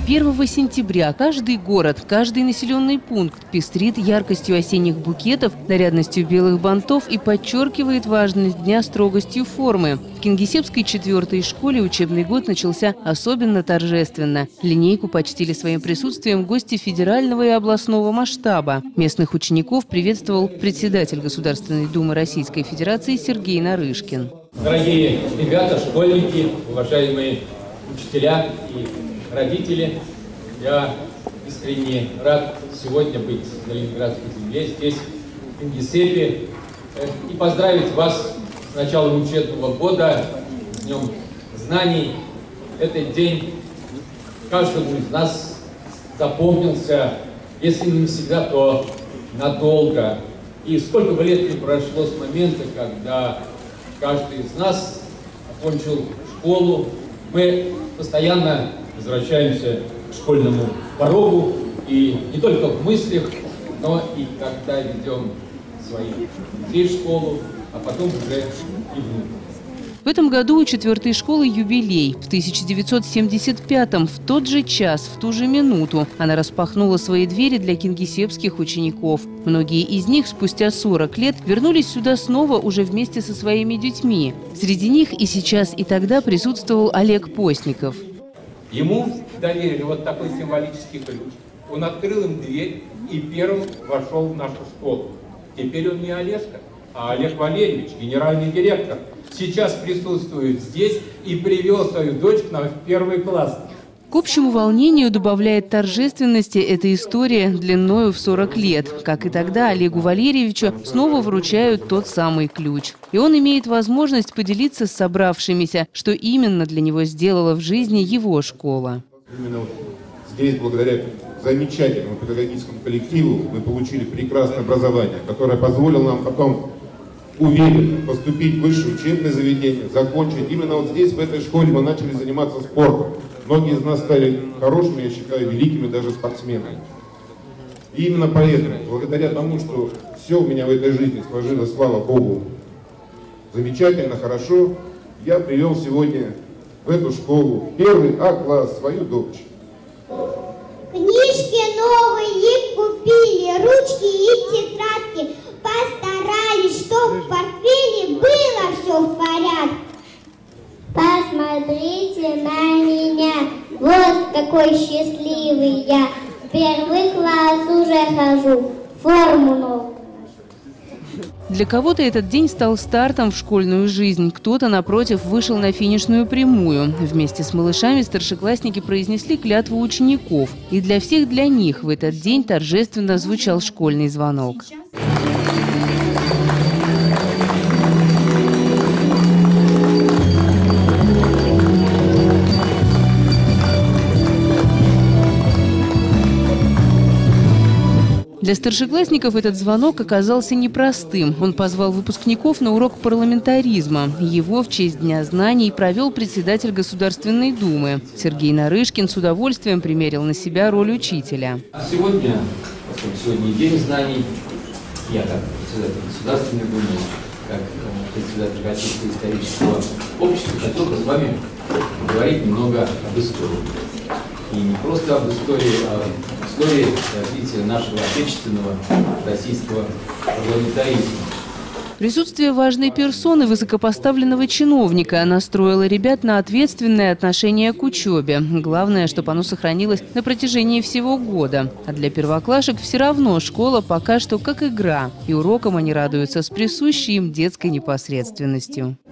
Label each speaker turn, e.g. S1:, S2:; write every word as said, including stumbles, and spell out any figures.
S1: первого сентября каждый город, каждый населенный пункт пестрит яркостью осенних букетов, нарядностью белых бантов и подчеркивает важность дня строгостью формы. В Кингисеппской четвертой школе учебный год начался особенно торжественно. Линейку почтили своим присутствием гости федерального и областного масштаба. Местных учеников приветствовал председатель Государственной Думы Российской Федерации Сергей Нарышкин.
S2: Дорогие ребята, школьники, уважаемые учителя и родители, я искренне рад сегодня быть на Ленинградской земле, здесь, в Кингисеппе, и поздравить вас с началом учебного года, с Днем Знаний. Этот день каждому из нас запомнился, если не навсегда, то надолго. И сколько бы лет не прошло с момента, когда каждый из нас окончил школу, мы постоянно возвращаемся к школьному порогу, и не только в мыслях, но и когда ведем своих детей в школу, а потом уже и внуков.
S1: В этом году у четвертой школы юбилей. В тысяча девятьсот семьдесят пятом, в тот же час, в ту же минуту, она распахнула свои двери для кингисеппских учеников. Многие из них спустя сорок лет вернулись сюда снова уже вместе со своими детьми. Среди них и сейчас, и тогда присутствовал Олег Постников.
S3: Ему доверили вот такой символический ключ. Он открыл им дверь и первым вошел в нашу школу. Теперь он не Олежка, а Олег Валерьевич, генеральный директор. Сейчас присутствует здесь и привел свою дочь к нам в первый класс.
S1: К общему волнению добавляет торжественности эта история длиною в сорок лет. Как и тогда, Олегу Валерьевичу снова вручают тот самый ключ. И он имеет возможность поделиться с собравшимися, что именно для него сделала в жизни его школа.
S4: Именно вот здесь, благодаря замечательному педагогическому коллективу, мы получили прекрасное образование, которое позволило нам потом уверенно поступить в высшее учебное заведение, закончить. Именно вот здесь, в этой школе, мы начали заниматься спортом. Многие из нас стали хорошими, я считаю, великими даже спортсменами. И именно поэтому, благодаря тому, что все у меня в этой жизни сложилось, слава Богу, замечательно, хорошо, я привел сегодня в эту школу, в первый А-класс, свою дочь.
S5: Книжки новые купили, ручки и тетрадки. Постарались, чтоб в портфеле было все в порядке. Посмотрите на меня, вот какой счастливый я. В первый класс уже хожу, форму новую.
S1: Для кого-то этот день стал стартом в школьную жизнь. Кто-то, напротив, вышел на финишную прямую. Вместе с малышами старшеклассники произнесли клятву учеников. И для всех для них в этот день торжественно звучал школьный звонок. Для старшеклассников этот звонок оказался непростым. Он позвал выпускников на урок парламентаризма. Его в честь Дня знаний провел председатель Государственной Думы. Сергей Нарышкин с удовольствием примерил на себя роль учителя.
S2: Сегодня, поскольку сегодня День знаний, я как председатель Государственной Думы, как председатель Российского исторического общества, хотел бы с вами поговорить немного об истории. И не просто об истории, а об истории развития нашего отечественного российского парламентаризма.
S1: Присутствие важной персоны, высокопоставленного чиновника, настроило ребят на ответственное отношение к учебе. Главное, чтобы оно сохранилось на протяжении всего года. А для первоклашек все равно школа пока что как игра. И урокам они радуются с присущей им детской непосредственностью.